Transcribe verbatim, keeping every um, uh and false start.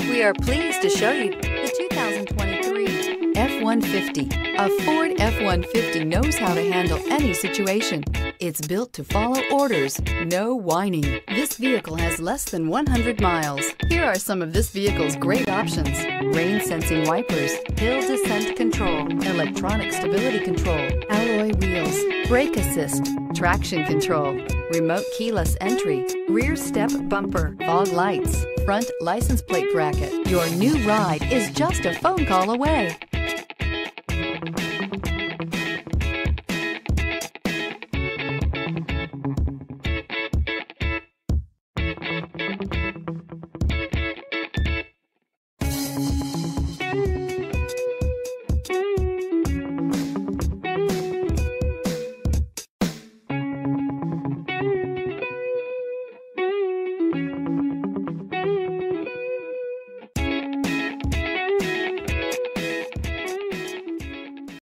We are pleased to show you the two thousand twenty-three F one fifty. A Ford F one fifty knows how to handle any situation. It's built to follow orders, no whining. This vehicle has less than one hundred miles. Here are some of this vehicle's great options: rain sensing wipers, hill descent control, electronic stability control, alloy wheels, brake assist, traction control, remote keyless entry, rear step bumper, fog lights, front license plate bracket. Your new ride is just a phone call away.